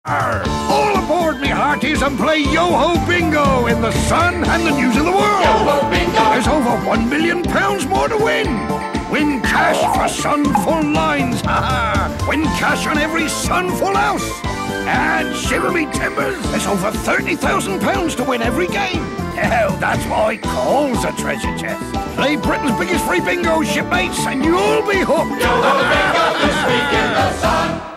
All aboard, me hearties, and play Yo-Ho Bingo in the sun and the news of the world. Yo-Ho Bingo! There's over £1 million more to win. Win cash for sunful lines, Win cash on every sunful house. And shiver me timbers, there's over £30,000 to win every game. Hell, that's why it calls a treasure chest. Play Britain's biggest free bingo, shipmates, and you'll be hooked. Yo-Ho Bingo this week in the sun.